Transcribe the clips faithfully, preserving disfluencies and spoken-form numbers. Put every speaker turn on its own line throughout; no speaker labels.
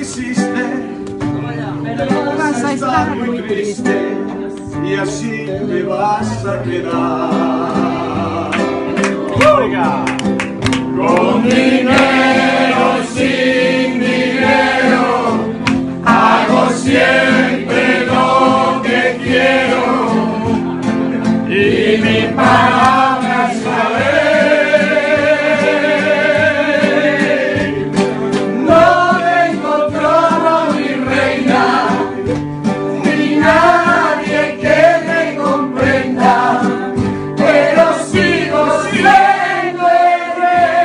quisiste, pero vas a estar muy triste y así te vas a quedar.
Oiga.
Con dinero, sin dinero, hago siempre lo que quiero y mi palabra es la ley. No tengo trono ni reina, ni nadie que me comprenda, pero sigo siendo el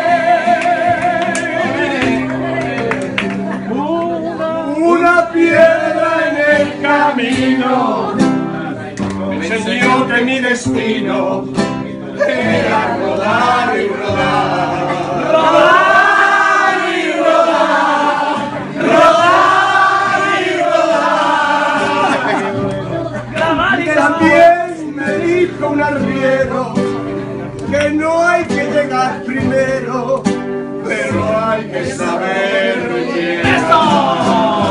rey. Una piedra en el camino me enseñó que mi destino era rodar y rodar, rodar y rodar, rodar y rodar. Y también me dijo un arriero que no hay que llegar primero, pero hay que saber llegar.